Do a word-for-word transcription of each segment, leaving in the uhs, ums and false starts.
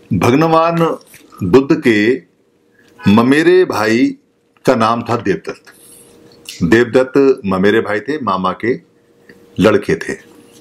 भगवान बुद्ध के ममेरे भाई का नाम था देवदत्त। देवदत्त ममेरे भाई थे, मामा के लड़के थे।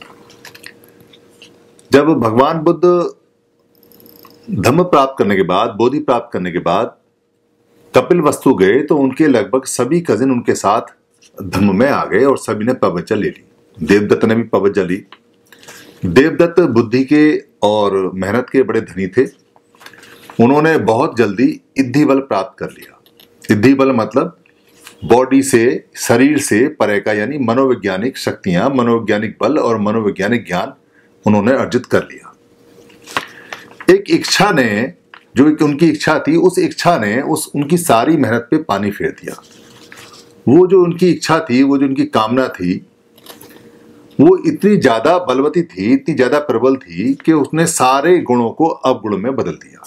जब भगवान बुद्ध धम्म प्राप्त करने के बाद, बोधि प्राप्त करने के बाद कपिलवस्तु गए तो उनके लगभग सभी कजिन उनके साथ धम्म में आ गए और सभी ने पवज्जा ले ली। देवदत्त ने भी पवज्जा ली। देवदत्त बुद्धि के और मेहनत के बड़े धनी थे। उन्होंने बहुत जल्दी इद्धि बल प्राप्त कर लिया। इद्धि बल मतलब बॉडी से, शरीर से परे का, यानी मनोवैज्ञानिक शक्तियां, मनोवैज्ञानिक बल और मनोवैज्ञानिक ज्ञान उन्होंने अर्जित कर लिया। एक इच्छा ने, जो एक उनकी इच्छा थी, उस इच्छा ने उस उनकी सारी मेहनत पे पानी फेर दिया। वो जो उनकी इच्छा थी, वो जो उनकी कामना थी, वो इतनी ज्यादा बलवती थी, इतनी ज्यादा प्रबल थी कि उसने सारे गुणों को अवगुण में बदल दिया।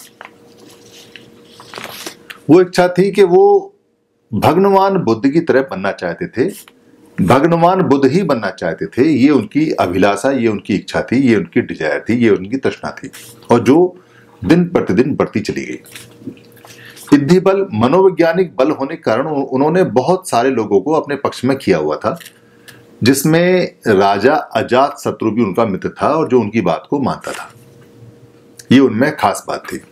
वो इच्छा थी कि वो भगवान बुद्ध की तरह बनना चाहते थे, भगवान बुद्ध ही बनना चाहते थे। ये उनकी अभिलाषा, ये उनकी इच्छा थी, ये उनकी डिजायर थी, ये उनकी तृष्णा थी, और जो दिन प्रतिदिन बढ़ती चली गई। इद्धि बल मनोवैज्ञानिक बल होने के कारण उन्होंने बहुत सारे लोगों को अपने पक्ष में किया हुआ था, जिसमें राजा अजात शत्रु भी उनका मित्र था और जो उनकी बात को मानता था। ये उनमें खास बात थी।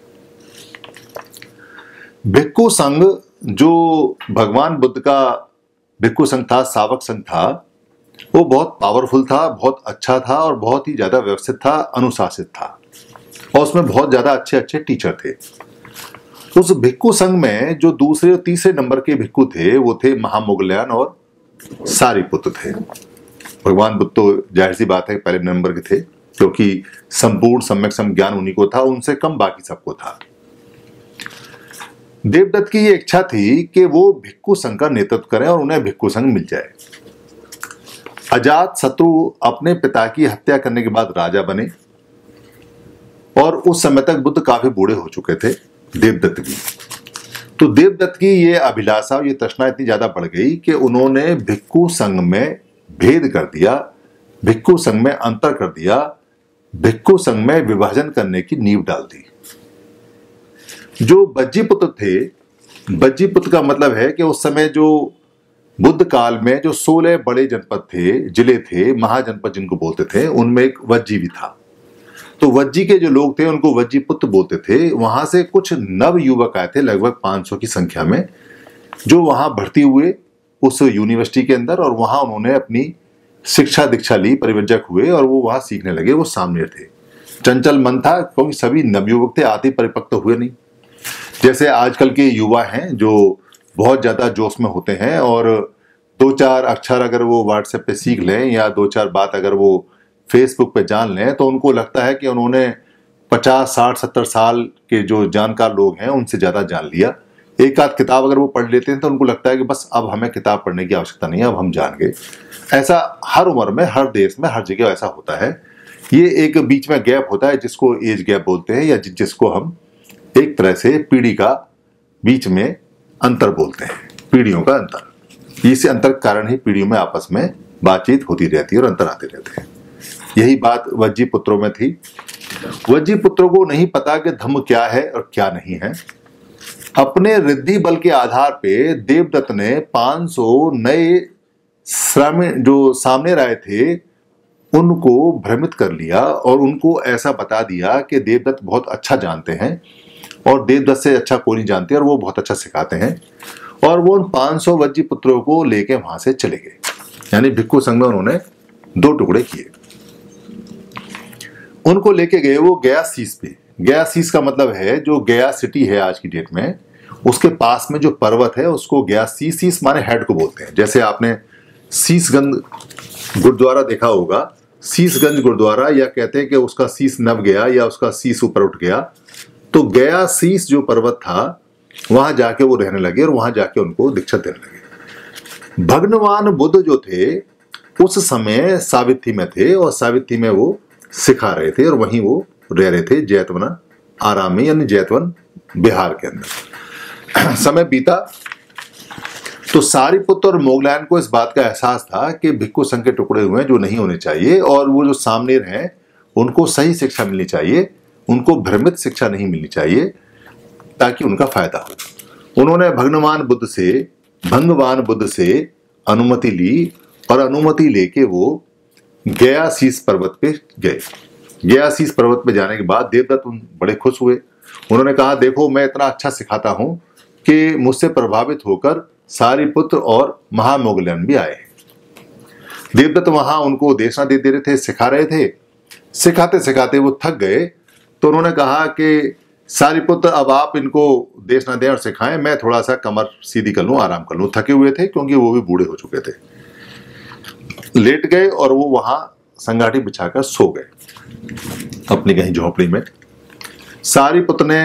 भिक्खु संघ, जो भगवान बुद्ध का भिक्खु संघ था, सावक संघ था, वो बहुत पावरफुल था, बहुत अच्छा था और बहुत ही ज्यादा व्यवस्थित था, अनुशासित था, और उसमें बहुत ज्यादा अच्छे अच्छे टीचर थे। उस भिक्खु संघ में जो दूसरे और तीसरे नंबर के भिक्खु थे, वो थे महामोगल्यान और सारिपुत्र थे। भगवान बुद्ध तो जाहिर सी बात है पहले नंबर के थे, क्योंकि संपूर्ण सम्यक सम ज्ञान उन्हीं को था, उनसे कम बाकी सबको था। देवदत्त की ये इच्छा थी कि वो भिक्खु संघ का नेतृत्व करें और उन्हें भिक्खु संघ मिल जाए। अजात शत्रु अपने पिता की हत्या करने के बाद राजा बने, और उस समय तक बुद्ध काफी बूढ़े हो चुके थे, देवदत्त भी। तो देवदत्त की ये अभिलाषा, ये तृष्णा इतनी ज्यादा बढ़ गई कि उन्होंने भिक्खु संघ में भेद कर दिया, भिक्खु संघ में अंतर कर दिया, भिक्खु संघ में विभाजन करने की नींव डाल दी। जो बज्जीपुत्र थे, बज्जीपुत्र का मतलब है कि उस समय जो बुद्ध काल में जो सोलह बड़े जनपद थे, जिले थे, महाजनपद जिनको बोलते थे, उनमें एक वज्जी भी था। तो वज्जी के जो लोग थे उनको वज्जीपुत्र बोलते थे। वहां से कुछ नव युवक आए थे, लगभग पाँच सौ की संख्या में, जो वहां भर्ती हुए उस यूनिवर्सिटी के अंदर, और वहां उन्होंने अपनी शिक्षा दीक्षा ली, परिव्रजक हुए और वो वहां सीखने लगे। वो सामने थे, चंचल मन था, क्योंकि सभी नवयुवक थे, आते परिपक्व हुए नहीं। जैसे आजकल के युवा हैं जो बहुत ज्यादा जोश में होते हैं, और दो चार अक्षर अगर वो व्हाट्सएप पे सीख लें या दो चार बात अगर वो फेसबुक पे जान लें, तो उनको लगता है कि उन्होंने पचास साठ सत्तर साल के जो जानकार लोग हैं उनसे ज्यादा जान लिया। एक आध किताब अगर वो पढ़ लेते हैं तो उनको लगता है कि बस अब हमें किताब पढ़ने की आवश्यकता नहीं है, अब हम जान गए। ऐसा हर उम्र में, हर देश में, हर जगह ऐसा होता है। ये एक बीच में गैप होता है जिसको एज गैप बोलते हैं, या जिसको हम एक तरह से पीढ़ी का बीच में अंतर बोलते हैं, पीढ़ियों का अंतर। इसी अंतर के कारण ही पीढ़ियों में आपस में बातचीत होती रहती है और अंतर आते रहते हैं। यही बात वज्जी पुत्रों में थी। वज्जी पुत्रों को नहीं पता कि धम्म क्या है और क्या नहीं है। अपने रिद्धि बल के आधार पे देवदत्त ने पाँच सौ नए श्रामीण जो सामने आए थे उनको भ्रमित कर लिया, और उनको ऐसा बता दिया कि देवदत्त बहुत अच्छा जानते हैं और देवदत्त से अच्छा कोई नहीं जानते, और वो बहुत अच्छा सिखाते हैं। और वो उन पाँच सौ वज्जी पुत्रों को लेके वहां से चले गए। यानी भिक्खु संघ में उन्होंने दो टुकड़े किए। उनको लेके गए वो गया सीस पे। गया सीस का मतलब है जो गया सिटी है आज की डेट में, उसके पास में जो पर्वत है उसको गया सीस, सीस माने हेड को बोलते हैं। जैसे आपने शीशगंज गुरुद्वारा देखा होगा, शीशगंज गुरुद्वारा, या कहते हैं कि उसका शीश नभ गया या उसका शीश ऊपर उठ गया। तो गया शीश जो पर्वत था, वहां जाके वो रहने लगे और वहां जाके उनको दीक्षा देने लगे। भगवान बुद्ध जो थे उस समय सावित्री में थे, और सावित्री में वो सिखा रहे थे और वहीं वो रह रहे थे, जैतवना आराम में, यानी जैतवन बिहार के अंदर। समय बीता तो सारिपुत्र और मोगलायन को इस बात का एहसास था कि भिक्खु संघ के टुकड़े हुए जो नहीं होने चाहिए, और वो जो सामने हैं उनको सही शिक्षा मिलनी चाहिए, उनको भ्रमित शिक्षा नहीं मिलनी चाहिए ताकि उनका फायदा हो। उन्होंने भगवान बुद्ध से भगवान बुद्ध से अनुमति ली और अनुमति लेके वो गया शीश पर्वत पे गए। गया शीश पर्वत पे जाने के बाद देवदत्त उन बड़े खुश हुए। उन्होंने कहा, देखो मैं इतना अच्छा सिखाता हूं कि मुझसे प्रभावित होकर सारिपुत्र और महामोगलन भी आए। देवदत्त वहां उनको देशना दे दे रहे थे, सिखा रहे थे। सिखाते सिखाते वो थक गए तो उन्होंने कहा कि सारिपुत्र अब आप इनको देशना दें और सिखाएं, मैं थोड़ा सा कमर सीधी कर लूं, आराम कर लूं। थके हुए थे क्योंकि वो भी बूढ़े हो चुके थे। लेट गए और वो वहां संगाठी बिछाकर सो गए अपनी कहीं झोपड़ी में। सारिपुत्र ने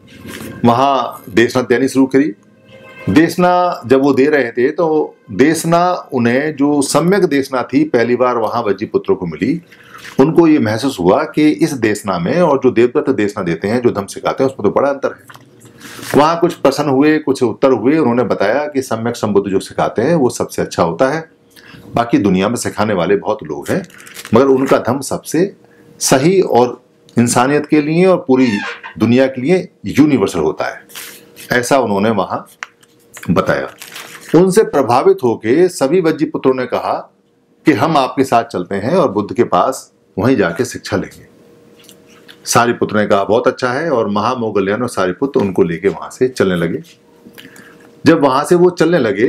वहां देशना देनी शुरू करी। देशना जब वो दे रहे थे तो देशना उन्हें जो सम्यक देशना थी पहली बार वहां वज्जीपुत्रों को मिली, उनको ये महसूस हुआ कि इस देशना में और जो देवदत्त देशना देते हैं, जो धम्म सिखाते हैं, उसमें तो बड़ा अंतर है। वहां कुछ प्रश्न हुए, कुछ उत्तर हुए। उन्होंने बताया कि सम्यक संबुद्ध जो सिखाते हैं वो सबसे अच्छा होता है। बाकी दुनिया में सिखाने वाले बहुत लोग हैं, मगर उनका धम्म सबसे सही और इंसानियत के लिए और पूरी दुनिया के लिए यूनिवर्सल होता है, ऐसा उन्होंने वहां बताया। उनसे प्रभावित होकर सभी वज्जीपुत्रों ने कहा कि हम आपके साथ चलते हैं और बुद्ध के पास वहीं जाके शिक्षा लेंगे। सारिपुत्र ने कहा, बहुत अच्छा है, और महामोगल्यान और सारिपुत्र उनको लेके वहां से चलने लगे। जब वहां से वो चलने लगे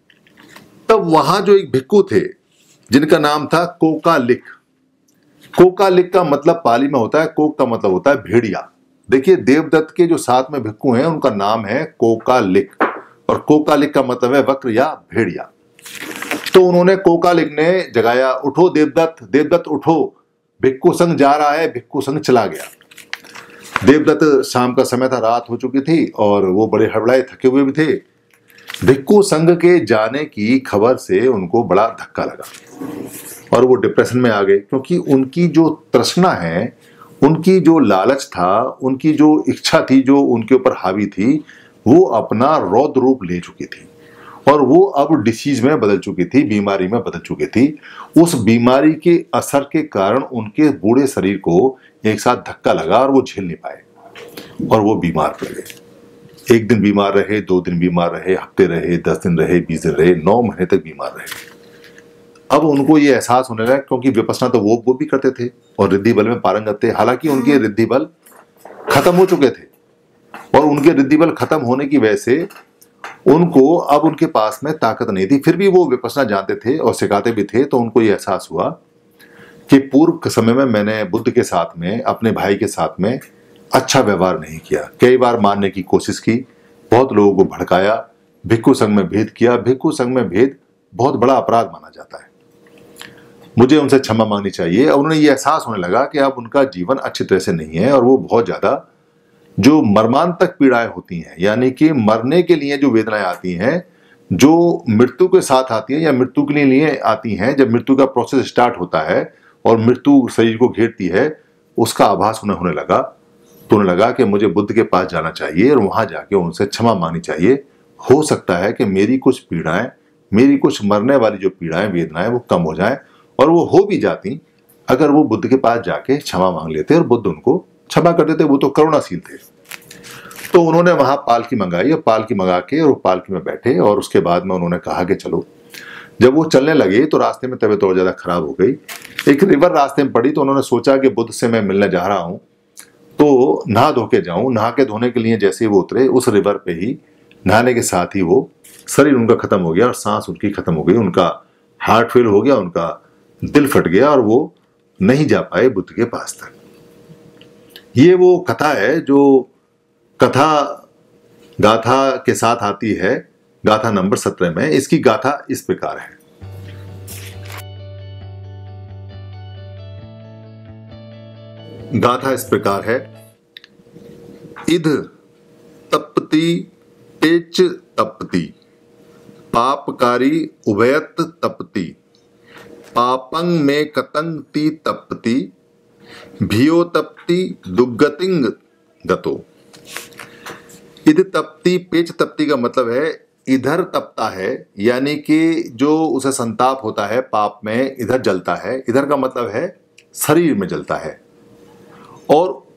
तब वहां जो एक भिक्खु थे जिनका नाम था कोकालिक। कोकालिक का मतलब पाली में होता है, कोक का मतलब होता है भेड़िया। देखिए, देवदत्त के जो साथ में भिक्खु हैं उनका नाम है कोकालिक, और कोकालिक का मतलब है वक्र या भेड़िया। तो उन्होंने कोकालिक ने जगाया, उठो देवदत्त, देवदत्त उठो, भिक्खु संघ जा रहा है। भिक्खु संघ चला गया। देवदत्त, शाम का समय था, रात हो चुकी थी और वो बड़े हड़बड़ाए थके हुए भी थे। भिक्खु संघ के जाने की खबर से उनको बड़ा धक्का लगा और वो डिप्रेशन में आ गए, क्योंकि उनकी जो तृष्णा है, उनकी जो लालच था, उनकी जो इच्छा थी जो उनके ऊपर हावी थी, वो अपना रौद्र रूप ले चुकी थी और वो अब डिसीज में बदल चुकी थी, बीमारी में बदल चुकी थी। उस बीमारी के असर के कारण उनके बूढ़े शरीर को एक साथ धक्का लगा और वो झेल नहीं पाए और वो बीमार पड़ गए। एक दिन बीमार रहे, दो दिन बीमार रहे, हफ्ते रहे, दस दिन रहे, बीस दिन रहे, नौ महीने तक बीमार रहे। अब उनको ये एहसास होने लगा, क्योंकि विपश्यना तो वो वो भी करते थे और रिद्धि बल में पारंगत थे। हालांकि उनके रिद्धि बल खत्म हो चुके थे और उनके रिद्धि बल खत्म होने की वजह से उनको अब उनके पास में ताकत नहीं थी। फिर भी वो विपश्यना जानते थे और सिखाते भी थे। तो उनको ये एहसास हुआ कि पूर्व के समय में मैंने बुद्ध के साथ में, अपने भाई के साथ में अच्छा व्यवहार नहीं किया। कई बार मारने की कोशिश की, बहुत लोगों को भड़काया, भिक्खु संघ में भेद किया। भिक्खु संघ में भेद बहुत बड़ा अपराध माना जाता है। मुझे उनसे क्षमा मांगनी चाहिए। और उन्हें यह एहसास होने लगा कि अब उनका जीवन अच्छी तरह से नहीं है और वो बहुत ज्यादा जो मर्मांतक पीड़ाएं होती हैं, यानी कि मरने के लिए जो वेदनाएं आती हैं, जो मृत्यु के साथ आती हैं या मृत्यु के लिए आती हैं, जब मृत्यु का प्रोसेस स्टार्ट होता है और मृत्यु शरीर को घेरती है, उसका आभास उन्हें होने लगा। तो उन्हें लगा कि मुझे बुद्ध के पास जाना चाहिए और वहां जाके उनसे क्षमा मांगनी चाहिए। हो सकता है कि मेरी कुछ पीड़ाएं, मेरी कुछ मरने वाली जो पीड़ाएं, वेदनाएं, वो कम हो जाएं, और वो हो भी जाती अगर वो बुद्ध के पास जाके क्षमा मांग लेते और बुद्ध उनको क्षमा कर देते। वो तो करुणाशील थे। तो उन्होंने वहां पालकी मंगाई और पालकी मंगा के और वो पालकी में बैठे और उसके बाद में उन्होंने कहा कि चलो। जब वो चलने लगे तो रास्ते में तबीयत और ज्यादा खराब हो गई। एक रिवर रास्ते में पड़ी तो उन्होंने सोचा कि बुद्ध से मैं मिलने जा रहा हूं तो नहा धो के जाऊं। नहा के धोने के लिए जैसे ही वो उतरे, उस रिवर पे ही नहाने के साथ ही वो शरीर उनका खत्म हो गया और सांस उनकी खत्म हो गई। उनका हार्ट फेल हो गया, उनका दिल फट गया और वो नहीं जा पाए बुद्ध के पास तक। ये वो कथा है जो कथा गाथा के साथ आती है, गाथा नंबर सत्रह में। इसकी गाथा इस प्रकार है। गाथा इस प्रकार है। इध तपति पेच तपति, पापकारी उभयत तपति, पापंग में कतंग ती तपति, भियो तपति दुर्गतिंग गतो। इध तपति पेच तपति का मतलब है इधर तपता है, यानी कि जो उसे संताप होता है पाप में, इधर जलता है। इधर का मतलब है शरीर में जलता है। और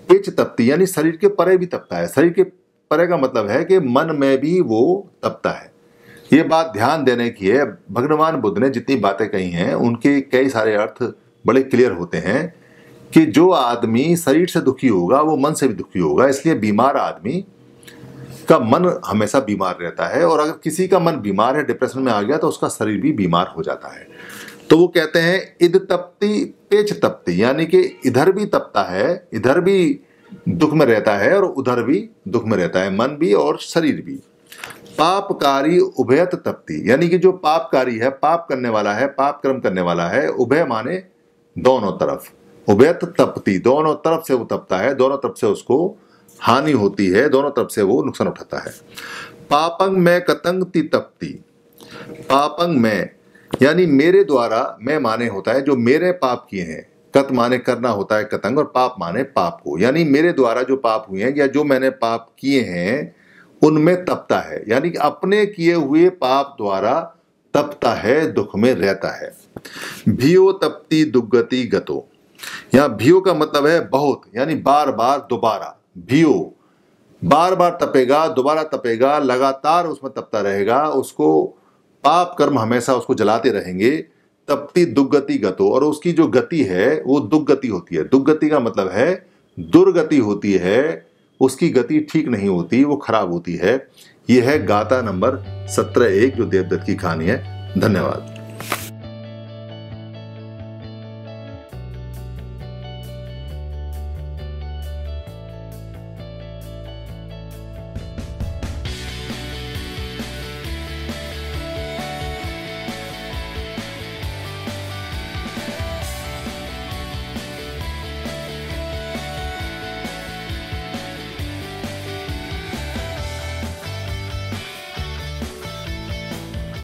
पेच तपती, यानी शरीर के परे भी तपता है। शरीर के परे का मतलब है कि मन में भी वो तपता है। ये बात ध्यान देने की है। भगवान बुद्ध ने जितनी बातें कही हैं उनके कई सारे अर्थ बड़े क्लियर होते हैं कि जो आदमी शरीर से दुखी होगा वो मन से भी दुखी होगा। इसलिए बीमार आदमी का मन हमेशा बीमार रहता है, और अगर किसी का मन बीमार है, डिप्रेशन में आ गया, तो उसका शरीर भी बीमार हो जाता है। तो वो कहते हैं इद तपती पेच तपती, यानी कि इधर भी तपता है, इधर भी दुख में रहता है और उधर भी दुख में रहता है, मन भी और शरीर भी। पापकारी उभयत तपती, यानी कि जो पापकारी है, पाप करने वाला है, पाप कर्म करने वाला है, उभय माने दोनों तरफ, उभयत तपती, दोनों तरफ से वो तपता है, दोनों तरफ से उसको हानि होती है, दोनों तरफ से वो नुकसान उठाता है। पापंग में कतंग ती तपती, पापंग में यानी मेरे द्वारा, मैं माने होता है जो मेरे पाप किए हैं, कत माने करना होता है कतंग, और पाप माने पाप को, यानी मेरे द्वारा जो पाप हुए हैं या जो मैंने पाप किए हैं उनमें तपता है, यानी कि अपने किए हुए पाप द्वारा तपता है, दुख में रहता है। भियो तपती दुर्गति गतो, यहाँ भियो का मतलब है बहुत, यानी बार बार दोबारा। भियो बार बार तपेगा, दोबारा तपेगा, लगातार उसमें तपता रहेगा, उसको पाप कर्म हमेशा उसको जलाते रहेंगे। तपती दुर्गति गतो, और उसकी जो गति है वो दुर्गति होती है। दुर्गति का मतलब है दुर्गति होती है, उसकी गति ठीक नहीं होती, वो खराब होती है। यह है गाथा नंबर सत्रह एक जो देवदत्त की कहानी है। धन्यवाद।